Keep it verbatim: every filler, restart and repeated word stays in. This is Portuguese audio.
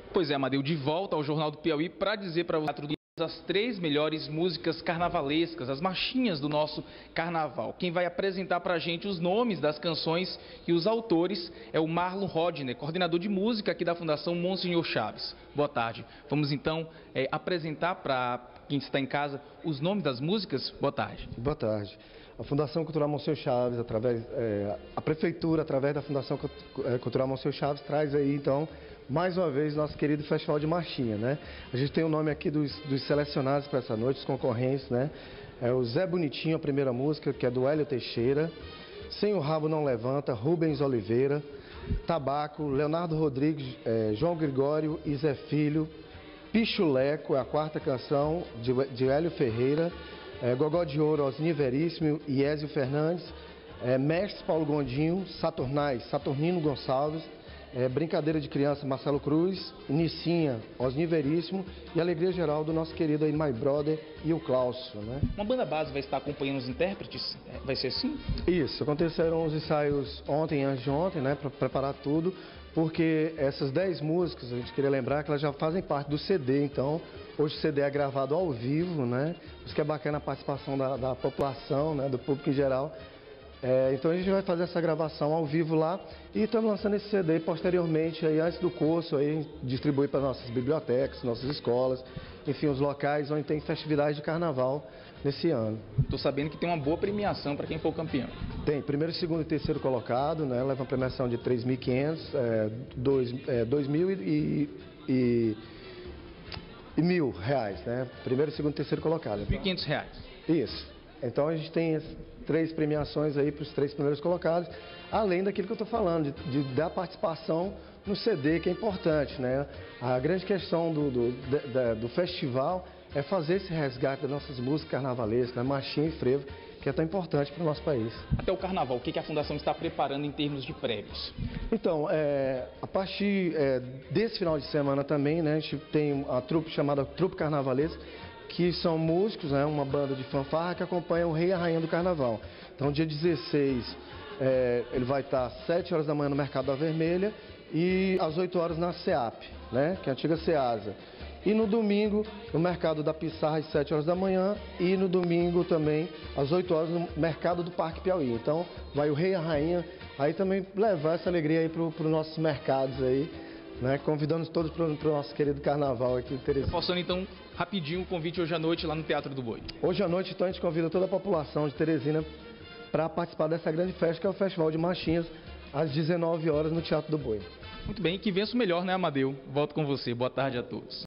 Pois é, Amadeu, de volta ao Jornal do Piauí para dizer para você as três melhores músicas carnavalescas, as marchinhas do nosso carnaval. Quem vai apresentar para a gente os nomes das canções e os autores é o Marlon Rodner, coordenador de música aqui da Fundação Monsenhor Chaves. Boa tarde. Vamos então é, apresentar para quem está em casa os nomes das músicas. Boa tarde. Boa tarde. A Fundação Cultural Monsenhor Chaves, através, é, a Prefeitura, através da Fundação Cultural Monsenhor Chaves, traz aí, então, mais uma vez, nosso querido Festival de Marchinha, né? A gente tem o nome aqui dos, dos selecionados para essa noite, os concorrentes, né? É o Zé Bonitinho, a primeira música, que é do Hélio Teixeira. Sem o Rabo Não Levanta, Rubens Oliveira. Tabaco, Leonardo Rodrigues, é, João Gregório e Zé Filho. Pichuleco, é a quarta canção, de, de Hélio Ferreira. É, Gogó de Ouro, Osni Veríssimo e Ézio Fernandes. É, Mestre Paulo Gondinho, Saturnais, Saturnino Gonçalves. É, Brincadeira de Criança, Marcelo Cruz, Nicinha, Osni Veríssimo e Alegria Geral do nosso querido aí, My Brother e o Cláudio, né? Uma banda base vai estar acompanhando os intérpretes? Vai ser assim? Isso, aconteceram os ensaios ontem e antes de ontem, né, para preparar tudo, porque essas dez músicas, a gente queria lembrar que elas já fazem parte do C D, então hoje o C D é gravado ao vivo, né? Isso que é bacana a participação da, da população, né, do público em geral. É, então a gente vai fazer essa gravação ao vivo lá e estamos lançando esse C D posteriormente, aí, antes do curso, aí, distribuir para nossas bibliotecas, nossas escolas, enfim, os locais onde tem festividade de carnaval nesse ano. Estou sabendo que tem uma boa premiação para quem for campeão. Tem, primeiro, segundo e terceiro colocado, né, leva uma premiação de três mil e quinhentos, é, dois mil e, e, e mil reais, né? Primeiro, segundo e terceiro colocado. mil e quinhentos reais. Isso. Então a gente tem três premiações aí para os três primeiros colocados, além daquilo que eu estou falando, de, de dar participação no C D, que é importante, né? A grande questão do, do, do, do festival é fazer esse resgate das nossas músicas carnavalescas, né? Marchinha e frevo, que é tão importante para o nosso país. Até o carnaval, o que a Fundação está preparando em termos de prévios? Então, é, a partir é, desse final de semana também, né, a gente tem a trupe chamada Trupe Carnavalesca, que são músicos, né, uma banda de fanfarra que acompanha o Rei e a Rainha do Carnaval. Então, dia dezesseis, é, ele vai estar às sete horas da manhã no Mercado da Vermelha e às oito horas na SEAP, né, que é a antiga SEASA. E no domingo, no Mercado da Pissarra, às sete horas da manhã, e no domingo também, às oito horas, no Mercado do Parque Piauí. Então, vai o Rei e a Rainha, aí também levar essa alegria aí para os nossos mercados aí, né? Convidando todos para o nosso querido carnaval aqui de Teresina. Reforçando então, rapidinho, o convite hoje à noite lá no Teatro do Boi. Hoje à noite, então, a gente convida toda a população de Teresina para participar dessa grande festa, que é o Festival de Marchinhas, às dezenove horas, no Teatro do Boi. Muito bem, que vença o melhor, né, Amadeu? Volto com você. Boa tarde a todos.